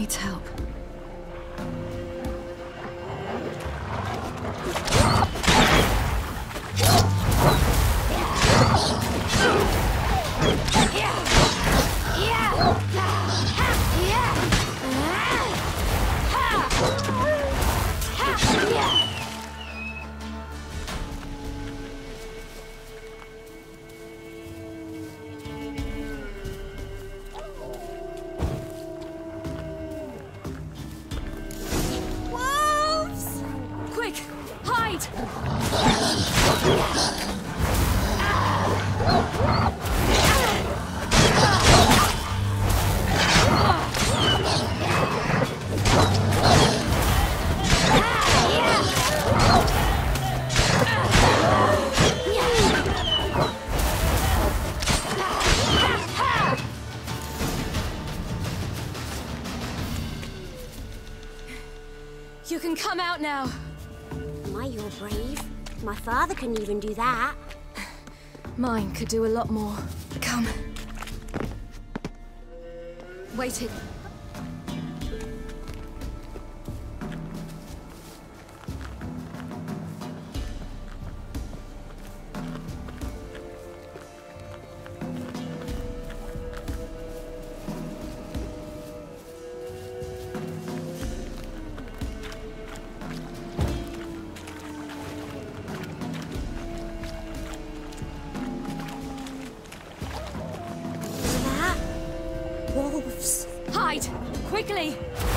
needs help. You can come out now. My, you're brave. My father couldn't even do that. Mine could do a lot more. Come. Waited. Wolves. Hide! Quickly!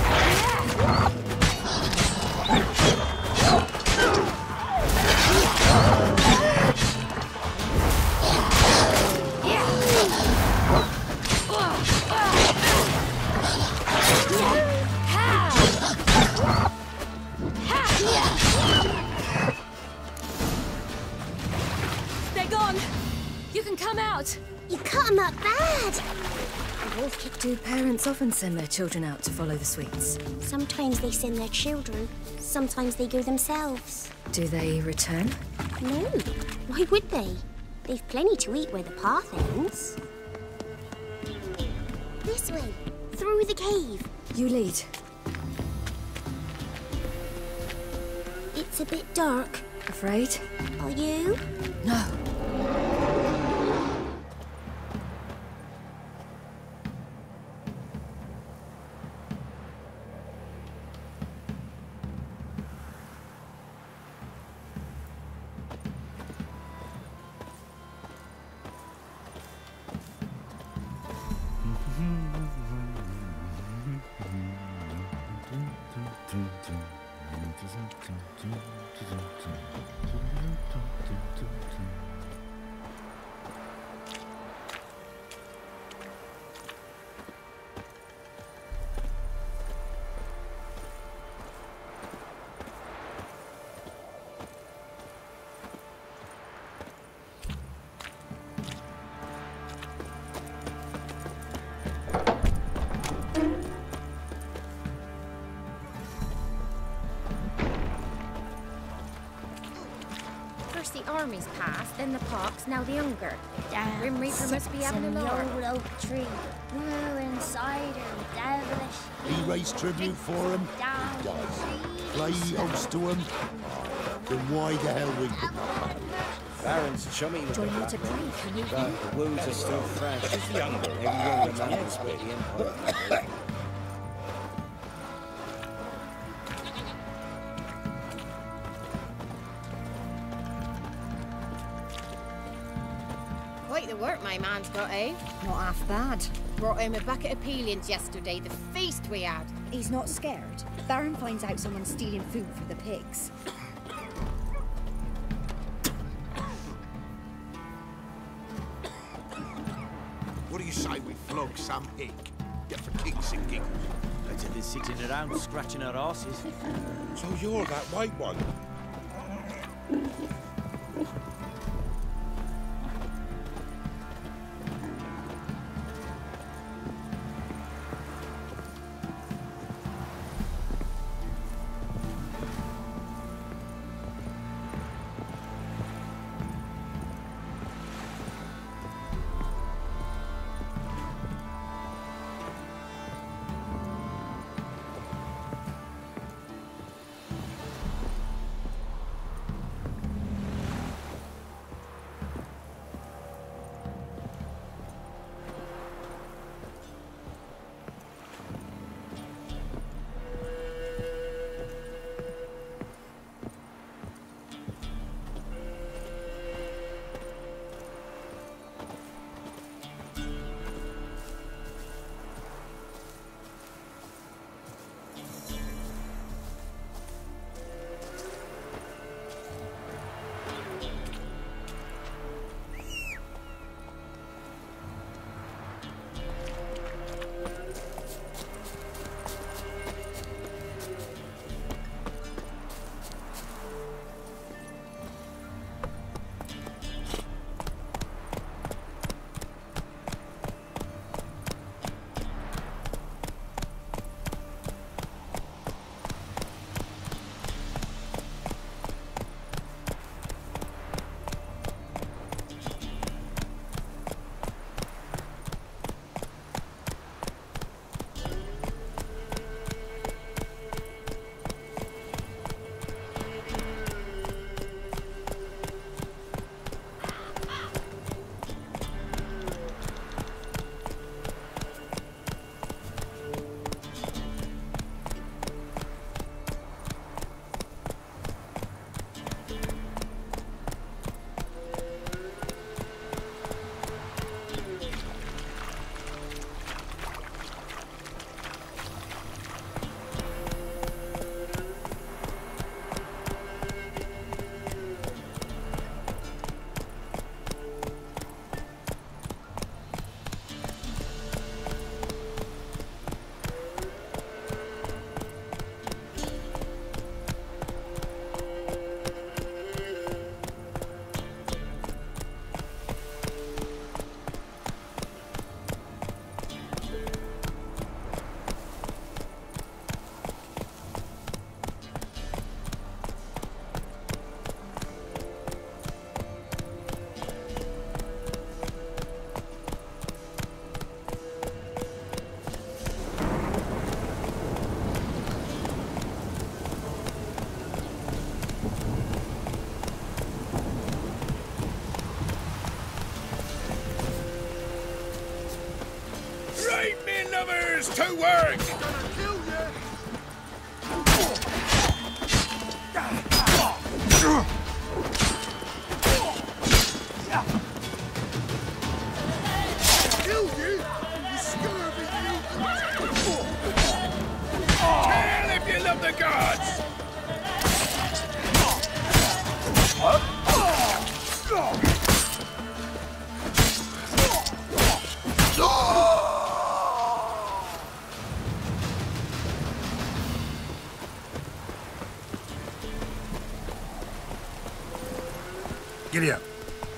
They're gone! You can come out! You cut them up bad! Do parents often send their children out to follow the sweets? Sometimes they send their children. Sometimes they go themselves. Do they return? No. Why would they? They've plenty to eat where the path ends. This way. Through the cave. You lead. It's a bit dark. Afraid? Are you? No. First the armies passed, then the pox, now the hunger. Grim Reaper must be having a the lark. old oak tree. Blue and cider, devilish. He raised tribute for him. He does. Play host to him. Then why the hell we... Baron's chummy with Join the me to black pray, can you? but the wounds are still fresh. He's younger. Every younger man will split the empire. Quite the work my man's got, eh? Not half bad. Brought him a bucket of peelings yesterday, the feast we had. He's not scared. Baron finds out someone's stealing food for the pigs. What do you say we flog some pig? Get for kicks and giggles. Better than sitting around scratching our asses. So you're that white one? Here's to work! Kill you? You scurvy you! Kill if you love the gods! Giddy up.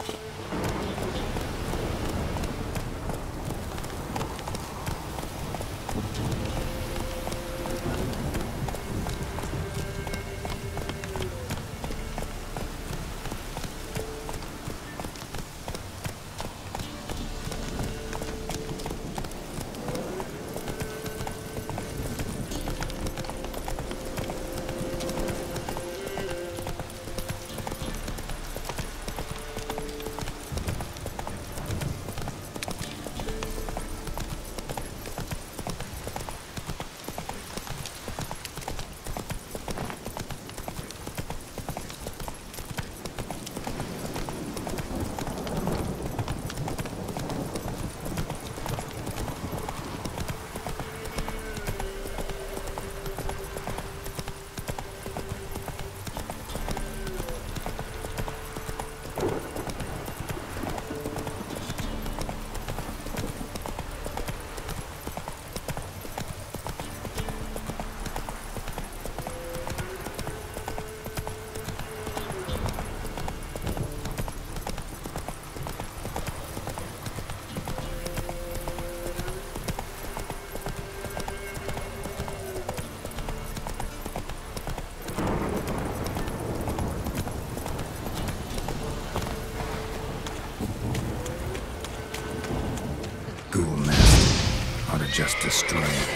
Just destroy it.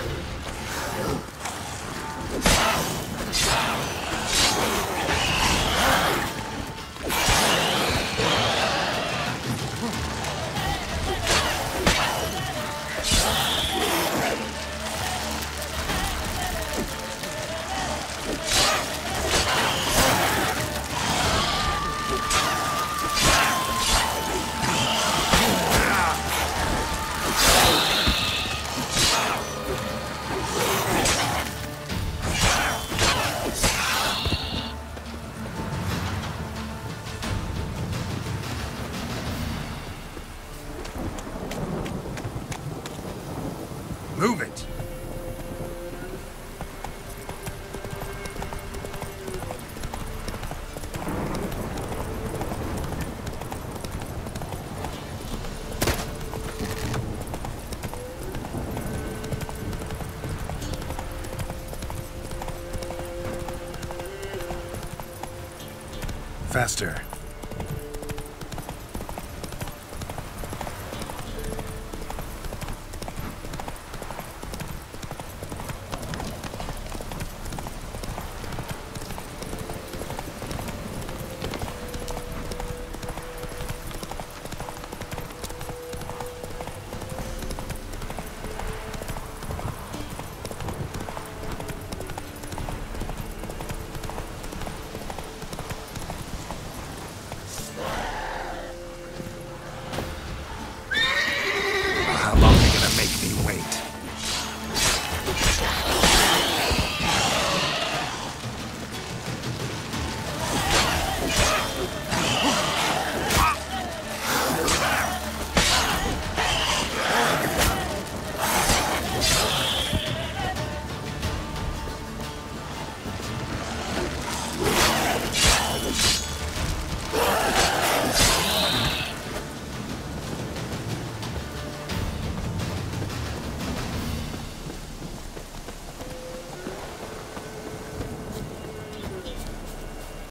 Move it! Faster.